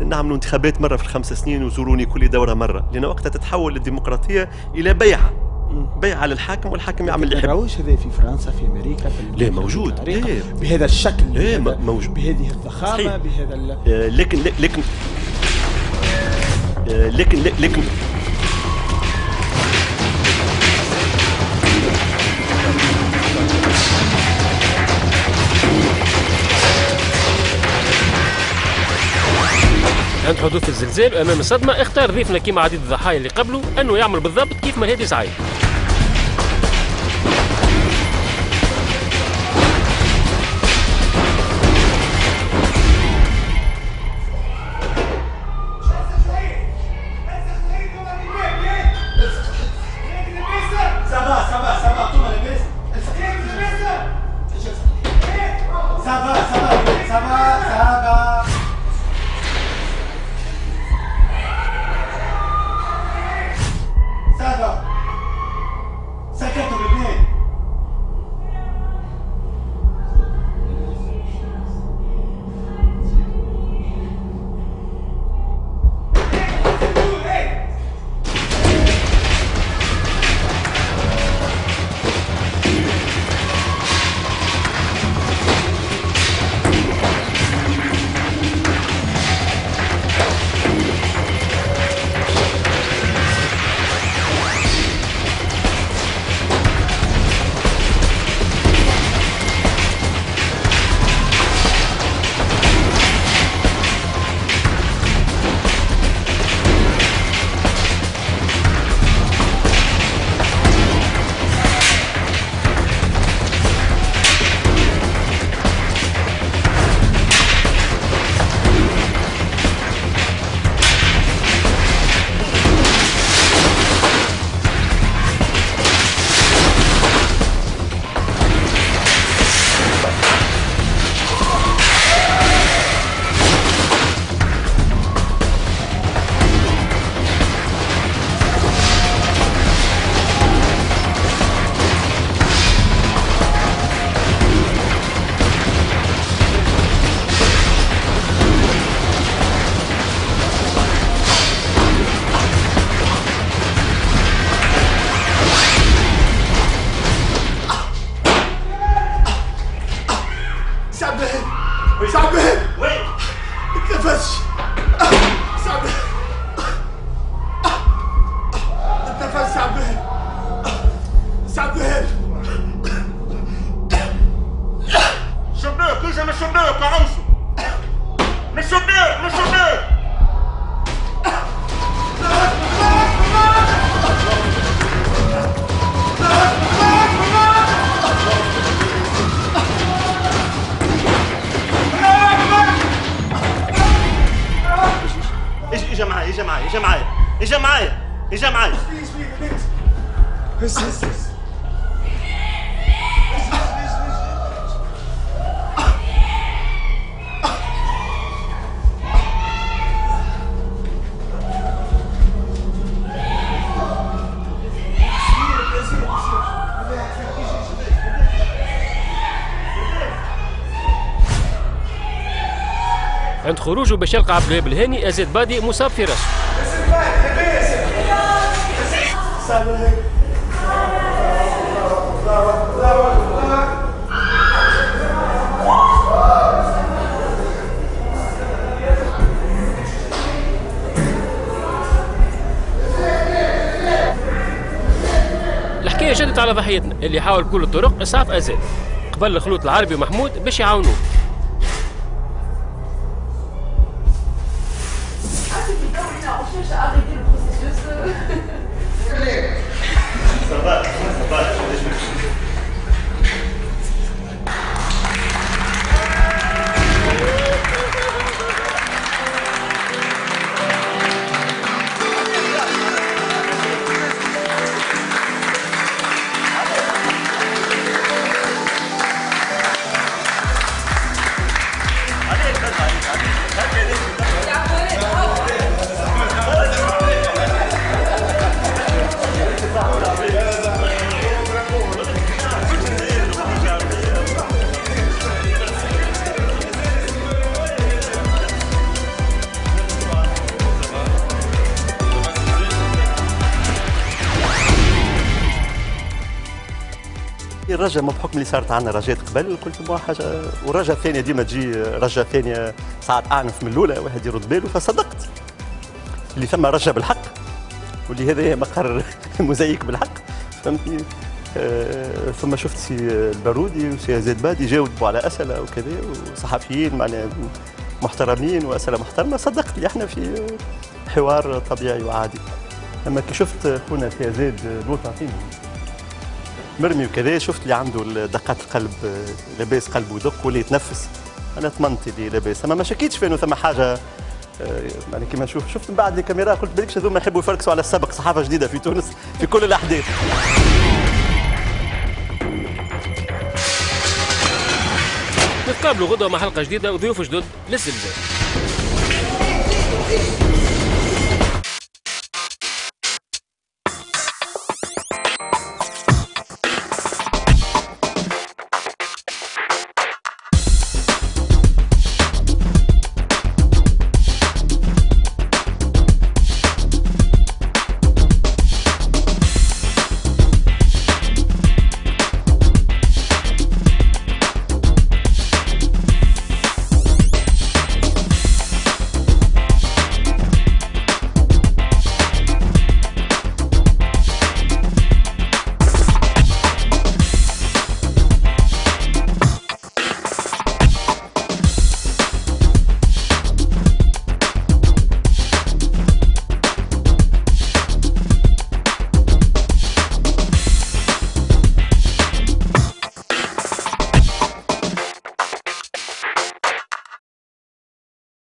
نعملوا انتخابات مرة في الخمس سنين وزوروني كل دورة مرة، لأن وقتها تتحول الديمقراطية إلى بيعة للحاكم، والحاكم يعمل اللي يحب. ما راهوش هذا في فرنسا، في أمريكا، في لا موجود، بهذا الشكل، موجود، بهذه الضخامة، بهذا لكن عند حدوث الزلزال وامام الصدمه اختار ضيفنا كيما عديد الضحايا اللي قبله انه يعمل بالضبط كيف ما هادي سعيد. اجا معايا. عند خروجه باش يلقى عبد الوهاب الهاني أزيد بادي مصاب في راسه. الحكاية جدت على ضحيتنا اللي حاول بكل الطرق إسعاف أزيد قبل الخلوط العربي ومحمود باش يعاونوه. الرجا ما بحكم اللي صارت عندنا رجات قبل قلت بوا حاجه، والرجا الثانيه ديما تجي رجا ثانيه ساعات اعنف من الاولى واحد يرد باله، فصدقت اللي ثم رجا بالحق واللي هذا مقر مزيك بالحق فهمتني. ثم شفت سي البارودي وسي زيد بادي جاوبوا على اسئله وكذا وصحفيين معناها محترمين واسئله محترمه، صدقت اللي احنا في حوار طبيعي وعادي. اما كي شفت خونا سي زيد لوطا مرمي وكذا شفت اللي عنده دقات القلب لاباس قلبه يدق واللي يتنفس، انا طمنت اللي لاباس، اما ما شكيتش في انه ثم حاجه يعني كما نشوف. شفت من بعد الكاميرا قلت بالكش هذوما يحبوا يفركسوا على السبق، صحافه جديده في تونس في كل الاحداث. نتقابلوا غدوه مع حلقه جديده وضيوف جدد للزلزال.